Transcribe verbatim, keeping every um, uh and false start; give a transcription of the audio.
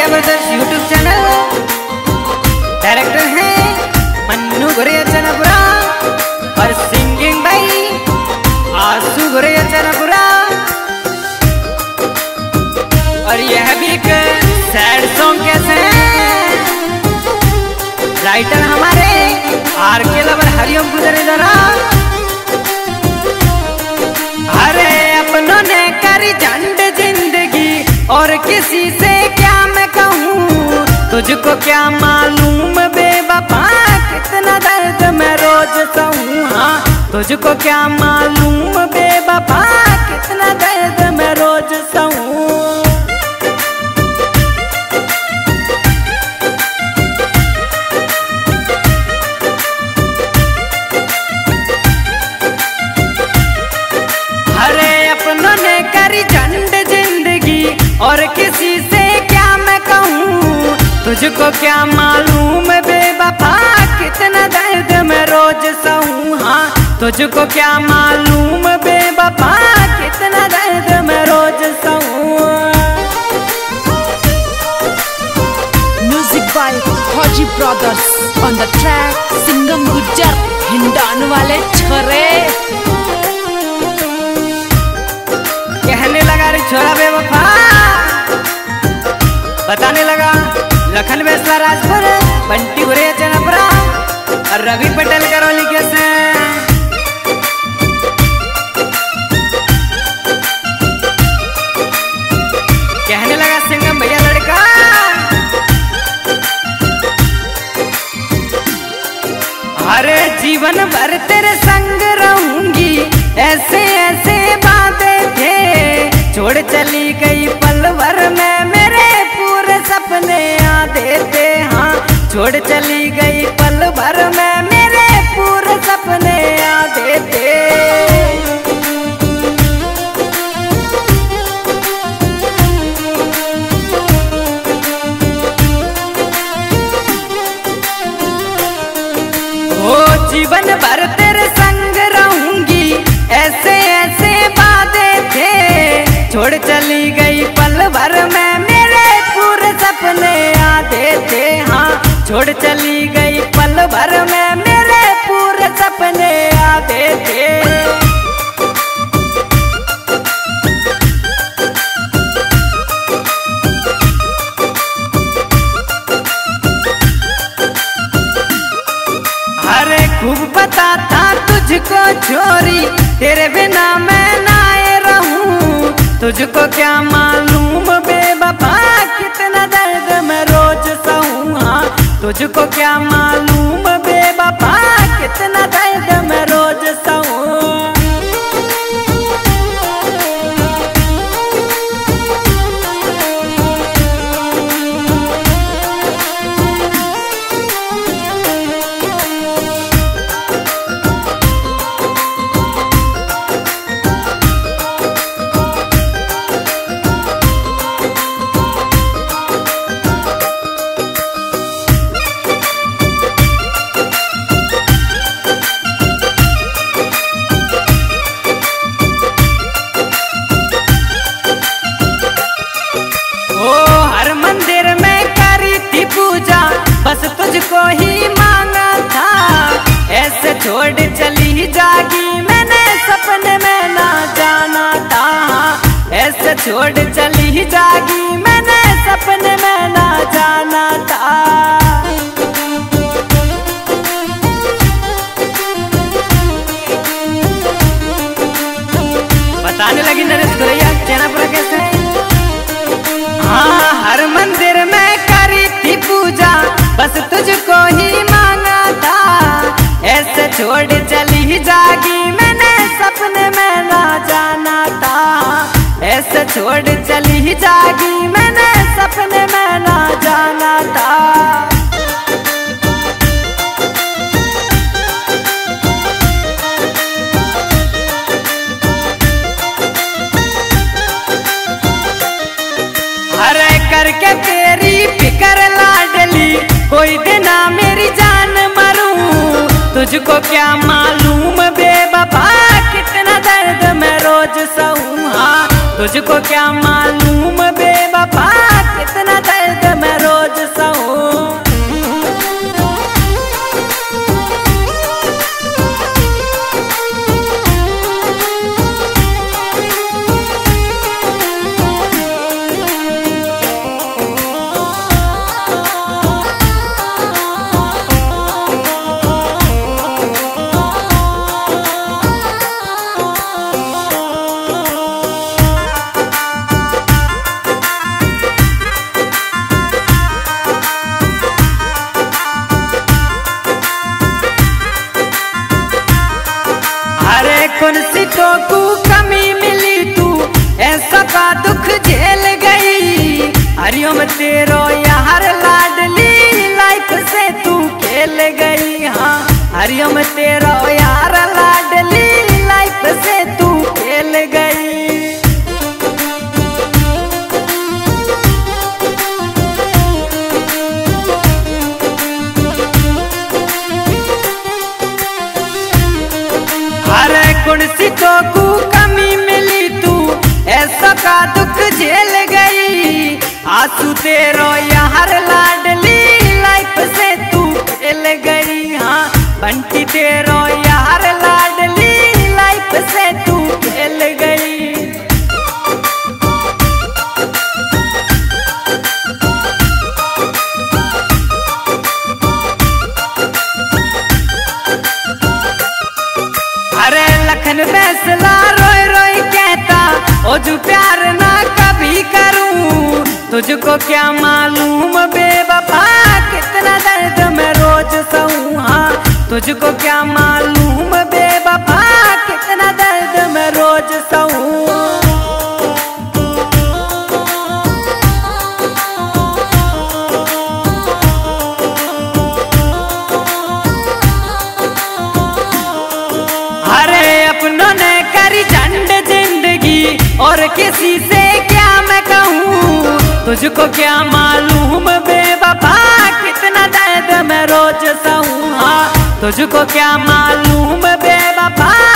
Guraiya brothers YouTube channel. Director हैं मन्नू गुरैया चनापुरा और singing भाई आसू गुरैया चनापुरा। और यह भी एक सैड सॉन्ग कैसे हैं, राइटर हमारे आर के लवर हरिओम गुजर जरा। अरे अपनों ने करी झंड जिंदगी और किसी से क्या मैं कहूँ, तुझको क्या मालूम बेवफा कितना दर्द मैं रोज सहूँ। हाँ तुझको क्या मालूम बेवफा कितना दर्द मैं रोज सहूँ। और किसी से क्या मैं कहूँ, तुझको क्या मालूम बेवफा कितना दर्द मैं रोज सहूँ। हाँ तुझको क्या मालूम बेवफा कितना दर्द मैं रोज सहूँ। Music by Fauji brothers on the track Singam Gujjar Hindon वाले छोरे। कहने लगा रे छोरा बेवफा, बताने लगा लखन बेसला राजपुर बंटी गुरैया चनापुरा और रवि पटेल करौली कैसे। कहने लगा सिंगम भैया लड़का, अरे जीवन भर तेरे संग रहूंगी ऐसे ऐसे बातें थे, छोड़ चली गई पल भर में मेरे पूरे सपने आते थे। हाँ छोड़ चली गई पल भर में मेरे पूरे सपने आते थे। ओ जीवन भर तेरे संग रहूंगी ऐसे ऐसे बातें थे, छोड़ चली गई पल भर में मेरे पूरे सपने आते थे। हाँ छोड़ चली गई पल भर में मेरे पूरे सपने आते थे। अरे खूब पता था तुझको छोरी तेरे बिना मैं ना रहूं, तुझको क्या मालूम बेवफा कितना दर्द मैं रोज सहूँ। हाँ तुझको क्या मालूम बेवफा कितना दर्द मैं रोज सहूँ। बस तुझको ही मांगा था, ऐसे छोड़ चली जागी मैंने सपने में ना जाना था। ऐसे छोड़ चली जागी मैंने सपने में ना जाना था। बताने लगी नरेश गुरैया चनापुरा कैसे। हाँ हर मंदिर में करी थी पूजा बस तुझको ही मांगा था, ऐसे छोड़ चली जागी मैंने सपने में ना जाना था। ऐसे छोड़ चली जागी मैंने सपने में ना जाना था। अरे करके तेरी फिकर लाडली कोई देना मेरी जान मरूं, तुझको क्या मालूम बेवफा कितना दर्द मैं रोज सहूँ। हाँ तुझको क्या मालूम बेवफा कितना दर्द कौन सी तो को कमी मिली तू ऐसा का दुख झेल गई। हरिओम तेरो यार लाडली लाइफ से तू खेल गई। हाँ हरिओम तेरो यार लाडली लाइफ से तू खेल गई। अरे कौन सी तो को कमी मिली तू ऐसा का दुख झेल गई। आंसू तेरो यार लाडली लाइफ से तू खेल गई। हाँ बंटी तेरो यार लाडली लाइफ से तू खेल गई। अरे लखन फैसला रोई रोई कहता ओ जो प्यार ना कभी करूं। तुझको क्या मालूम बेवफा कितना दर्द में रोज सहूं। हाँ तुझको क्या मालूम बेवफा कितना दर्द में रोज सहूं। अपनों ने करी झंड जिंदगी और किसी से क्या मैं कहूँ। तुझको क्या मालूम बेवफा कितना दर्द मैं रोज सहूँ। हाँ तुझको क्या मालूम बेवफा